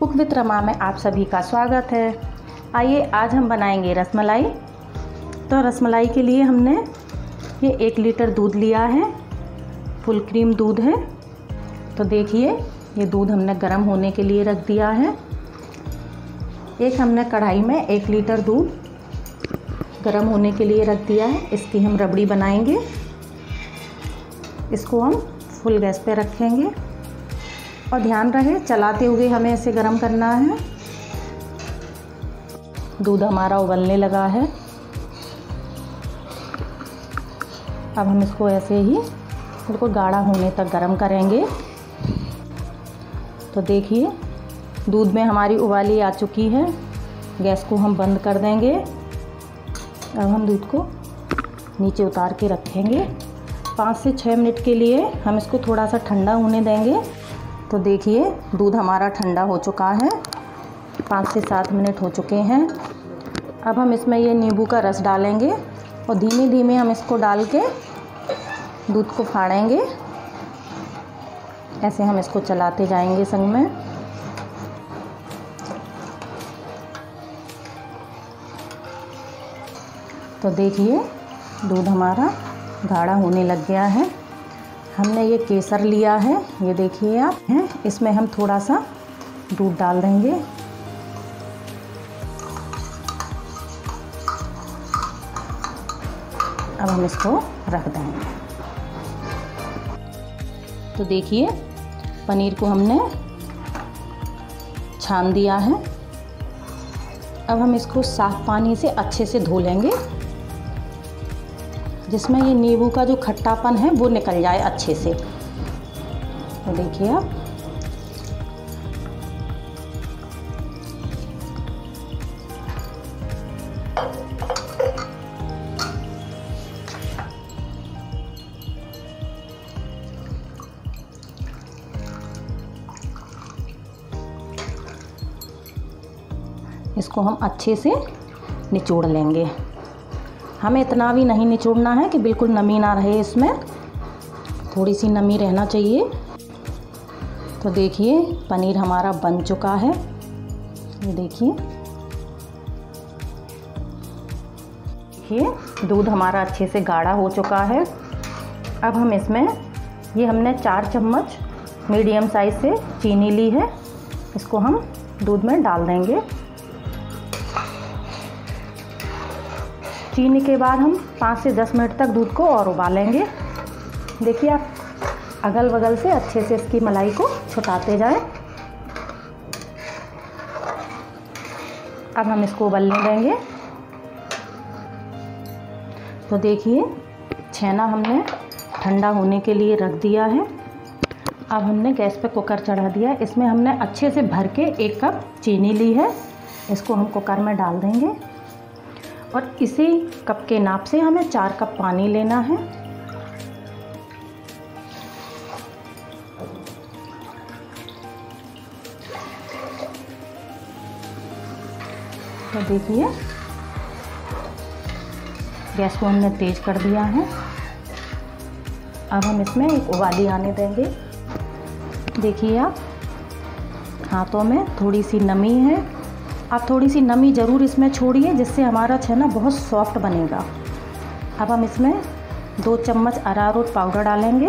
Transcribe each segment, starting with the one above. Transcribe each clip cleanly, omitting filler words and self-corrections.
Cook with Rama में आप सभी का स्वागत है। आइए आज हम बनाएंगे रसमलाई। तो रसमलाई के लिए हमने ये 1 लीटर दूध लिया है, फुल क्रीम दूध है। तो देखिए ये दूध हमने गर्म होने के लिए रख दिया है। एक हमने कढ़ाई में 1 लीटर दूध गर्म होने के लिए रख दिया है। इसकी हम रबड़ी बनाएंगे। इसको हम फुल गैस पे रखेंगे और ध्यान रहे चलाते हुए हमें इसे गर्म करना है। दूध हमारा उबलने लगा है। अब हम इसको ऐसे ही बिल्कुल गाढ़ा होने तक गर्म करेंगे। तो देखिए दूध में हमारी उबाली आ चुकी है। गैस को हम बंद कर देंगे। अब हम दूध को नीचे उतार के रखेंगे। 5 से 6 मिनट के लिए हम इसको थोड़ा सा ठंडा होने देंगे। तो देखिए दूध हमारा ठंडा हो चुका है। 5 से 7 मिनट हो चुके हैं। अब हम इसमें ये नींबू का रस डालेंगे और धीमे धीमे हम इसको डाल के दूध को फाड़ेंगे। ऐसे हम इसको चलाते जाएंगे संग में। तो देखिए दूध हमारा गाढ़ा होने लग गया है। हमने ये केसर लिया है, ये देखिए आप हैं। इसमें हम थोड़ा सा दूध डाल देंगे। अब हम इसको रख देंगे। तो देखिए पनीर को हमने छान दिया है। अब हम इसको साफ पानी से अच्छे से धो लेंगे, जिसमें ये नींबू का जो खट्टापन है वो निकल जाए अच्छे से। तो देखिए आप इसको हम अच्छे से निचोड़ लेंगे। हमें इतना भी नहीं निचोड़ना है कि बिल्कुल नमी ना रहे, इसमें थोड़ी सी नमी रहना चाहिए। तो देखिए पनीर हमारा बन चुका है। ये देखिए दूध हमारा अच्छे से गाढ़ा हो चुका है। अब हम इसमें ये हमने 4 चम्मच मीडियम साइज़ से चीनी ली है, इसको हम दूध में डाल देंगे। चीनी के बाद हम 5 से 10 मिनट तक दूध को और उबालेंगे। देखिए आप अगल बगल से अच्छे से इसकी मलाई को छुटाते जाएं। अब हम इसको उबलने देंगे। तो देखिए छेना हमने ठंडा होने के लिए रख दिया है। अब हमने गैस पे कुकर चढ़ा दिया है। इसमें हमने अच्छे से भर के 1 कप चीनी ली है, इसको हम कुकर में डाल देंगे और इसी कप के नाप से हमें 4 कप पानी लेना है। तो देखिए गैस को हमने तेज कर दिया है। अब हम इसमें एक उबाली आने देंगे। देखिए आप हाथों में थोड़ी सी नमी है। आप थोड़ी सी नमी ज़रूर इसमें छोड़िए, जिससे हमारा छेना बहुत सॉफ्ट बनेगा। अब हम इसमें 2 चम्मच अरारोट पाउडर डालेंगे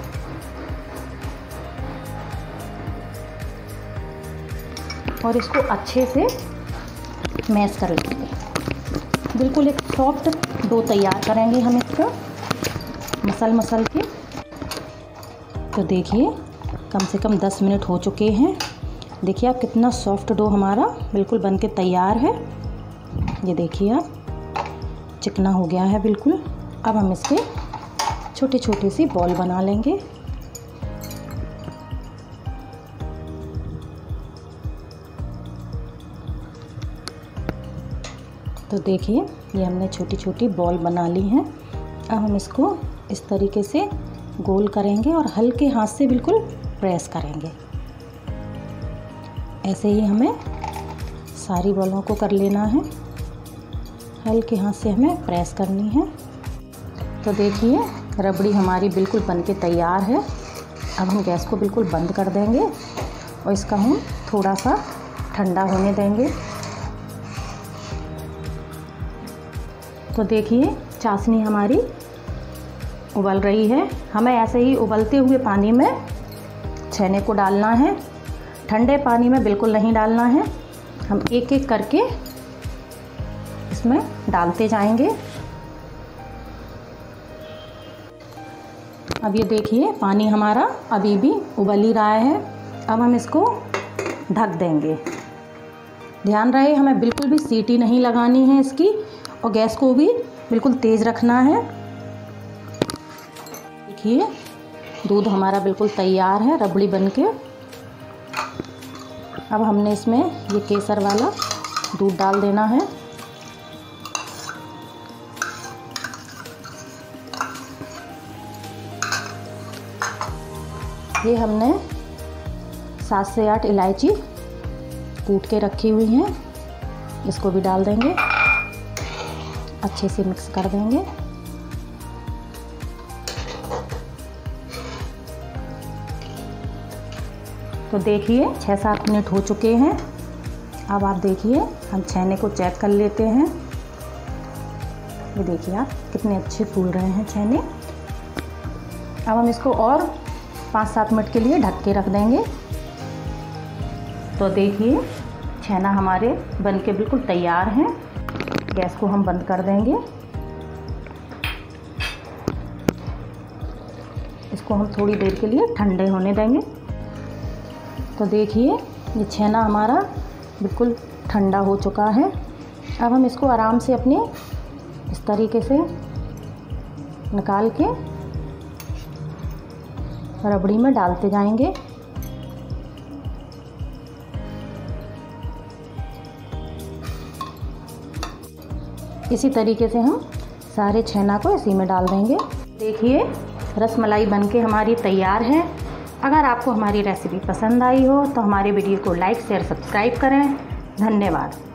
और इसको अच्छे से मैश कर लेंगे। बिल्कुल एक सॉफ्ट डो तैयार करेंगे हम इसका मसल के। तो देखिए कम से कम 10 मिनट हो चुके हैं। देखिए आप कितना सॉफ्ट डो हमारा बिल्कुल बन के तैयार है। ये देखिए आप चिकना हो गया है बिल्कुल। अब हम इसके छोटे छोटे सी बॉल बना लेंगे। तो देखिए ये हमने छोटी छोटी बॉल बना ली हैं। अब हम इसको इस तरीके से गोल करेंगे और हल्के हाथ से बिल्कुल प्रेस करेंगे। ऐसे ही हमें सारी बॉलों को कर लेना है। हल्के हाथ से हमें प्रेस करनी है। तो देखिए रबड़ी हमारी बिल्कुल बनके तैयार है। अब हम गैस को बिल्कुल बंद कर देंगे और इसका हम थोड़ा सा ठंडा होने देंगे। तो देखिए चाशनी हमारी उबल रही है। हमें ऐसे ही उबलते हुए पानी में छेने को डालना है, ठंडे पानी में बिल्कुल नहीं डालना है। हम एक एक करके इसमें डालते जाएंगे। अब ये देखिए पानी हमारा अभी भी उबल ही रहा है। अब हम इसको ढक देंगे। ध्यान रहे हमें बिल्कुल भी सीटी नहीं लगानी है इसकी, और गैस को भी बिल्कुल तेज़ रखना है। देखिए दूध हमारा बिल्कुल तैयार है रबड़ी बनके। अब हमने इसमें ये केसर वाला दूध डाल देना है। ये हमने 7 से 8 इलायची कूट के रखी हुई हैं, इसको भी डाल देंगे, अच्छे से मिक्स कर देंगे। तो देखिए 6-7 मिनट हो चुके हैं। अब आप देखिए हम छेने को चेक कर लेते हैं। ये देखिए आप कितने अच्छे फूल रहे हैं छेने। अब हम इसको और 5-7 मिनट के लिए ढक के रख देंगे। तो देखिए छेना हमारे बनके बिल्कुल तैयार हैं। गैस को हम बंद कर देंगे। इसको हम थोड़ी देर के लिए ठंडे होने देंगे। तो देखिए ये छेना हमारा बिल्कुल ठंडा हो चुका है। अब हम इसको आराम से अपने इस तरीके से निकाल के रबड़ी में डालते जाएंगे। इसी तरीके से हम सारे छेना को इसी में डाल देंगे। देखिए रसमलाई बनके हमारी तैयार है। अगर आपको हमारी रेसिपी पसंद आई हो तो हमारे वीडियो को लाइक शेयर सब्सक्राइब करें। धन्यवाद।